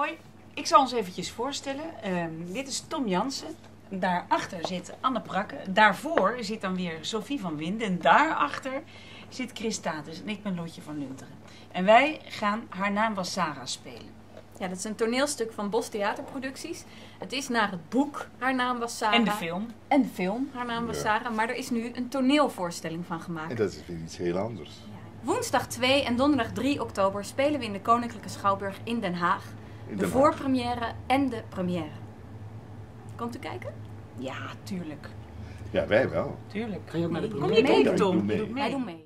Hoi, ik zal ons eventjes voorstellen. Dit is Tom Jansen. Daarachter zit Anne Prakke. Daarvoor zit dan weer Sophie van Winden. En daarachter zit Chris Tatus en ik ben Lotje van Lunteren. En wij gaan Haar naam was Sarah spelen. Ja, dat is een toneelstuk van Bos Theaterproducties. Het is naar het boek Haar naam was Sarah. En de film. En de film Haar naam was Sarah. Maar er is nu een toneelvoorstelling van gemaakt. En dat is weer iets heel anders. Woensdag 2 en donderdag 3 oktober spelen we in de Koninklijke Schouwburg in Den Haag. De voorpremière en de première. Komt u kijken? Ja, tuurlijk. Ja, wij wel. Tuurlijk. Ga je ook naar de Kom première? je kijken, Ja, ik Tom? doe mee. Je doet mee. Wij doen mee.